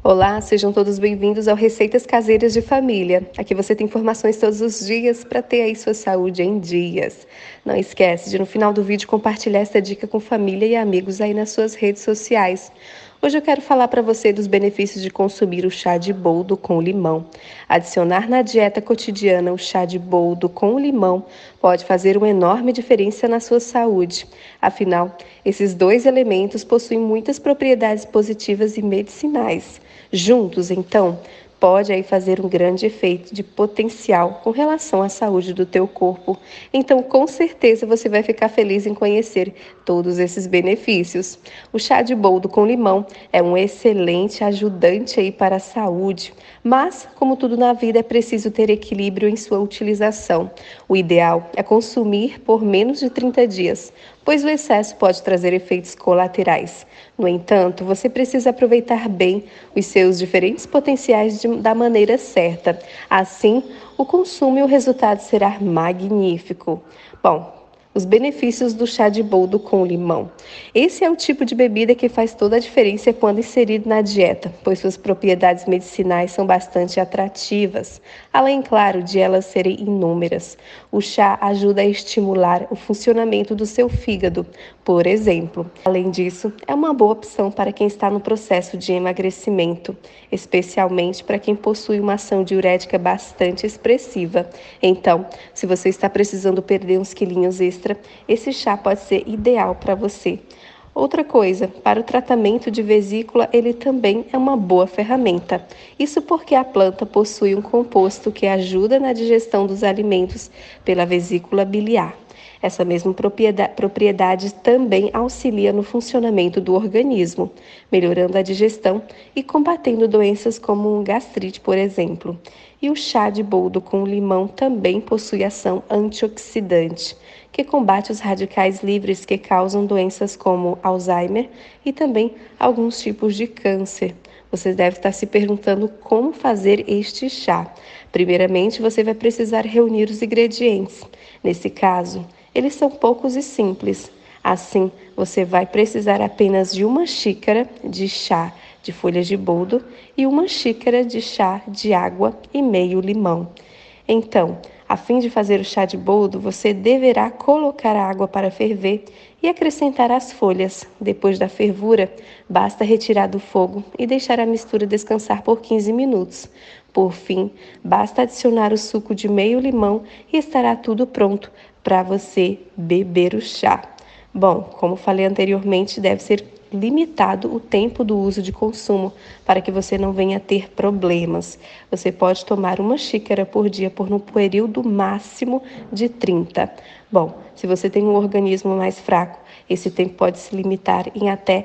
Olá, sejam todos bem-vindos ao Receitas Caseiras de Família. Aqui você tem informações todos os dias para ter aí sua saúde em dias. Não esquece de no final do vídeo compartilhar esta dica com família e amigos aí nas suas redes sociais. Hoje eu quero falar para você dos benefícios de consumir o chá de boldo com limão. Adicionar na dieta cotidiana o chá de boldo com limão pode fazer uma enorme diferença na sua saúde. Afinal, esses dois elementos possuem muitas propriedades positivas e medicinais. Juntos, então, pode aí fazer um grande efeito de potencial com relação à saúde do teu corpo. Então, com certeza você vai ficar feliz em conhecer todos esses benefícios. O chá de boldo com limão é um excelente ajudante aí para a saúde, mas, como tudo na vida, é preciso ter equilíbrio em sua utilização. O ideal é consumir por menos de 30 dias, pois o excesso pode trazer efeitos colaterais. No entanto, você precisa aproveitar bem os seus diferentes potenciais da maneira certa. Assim, o consumo e o resultado será magnífico. Bom, os benefícios do chá de boldo com limão. Esse é o tipo de bebida que faz toda a diferença quando inserido na dieta, pois suas propriedades medicinais são bastante atrativas, além, claro, de elas serem inúmeras. O chá ajuda a estimular o funcionamento do seu fígado, por exemplo. Além disso, é uma boa opção para quem está no processo de emagrecimento, especialmente para quem possui uma ação diurética bastante expressiva. Então, se você está precisando perder uns quilinhos extra, esse chá pode ser ideal para você. Outra coisa, para o tratamento de vesícula, ele também é uma boa ferramenta. Isso porque a planta possui um composto que ajuda na digestão dos alimentos pela vesícula biliar. Essa mesma propriedade também auxilia no funcionamento do organismo, melhorando a digestão e combatendo doenças como gastrite, por exemplo. E o chá de boldo com limão também possui ação antioxidante, que combate os radicais livres que causam doenças como Alzheimer e também alguns tipos de câncer. Você deve estar se perguntando como fazer este chá. Primeiramente, você vai precisar reunir os ingredientes. Nesse caso, eles são poucos e simples. Assim, você vai precisar apenas de uma xícara de chá de folhas de boldo e uma xícara de chá de água e meio limão. Então, a fim de fazer o chá de boldo, você deverá colocar a água para ferver e acrescentar as folhas. Depois da fervura, basta retirar do fogo e deixar a mistura descansar por 15 minutos. Por fim, basta adicionar o suco de meio limão e estará tudo pronto para você beber o chá. Bom, como falei anteriormente, deve ser limitado o tempo do uso de consumo para que você não venha ter problemas. Você pode tomar uma xícara por dia por um período máximo de 30. Bom, se você tem um organismo mais fraco, esse tempo pode se limitar em até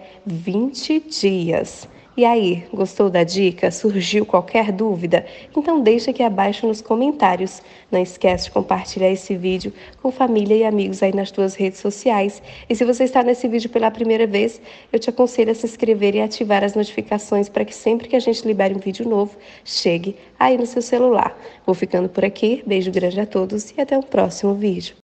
20 dias. E aí, gostou da dica? Surgiu qualquer dúvida? Então deixa aqui abaixo nos comentários. Não esquece de compartilhar esse vídeo com família e amigos aí nas tuas redes sociais. E se você está nesse vídeo pela primeira vez, eu te aconselho a se inscrever e ativar as notificações para que sempre que a gente libere um vídeo novo, chegue aí no seu celular. Vou ficando por aqui, beijo grande a todos e até o próximo vídeo.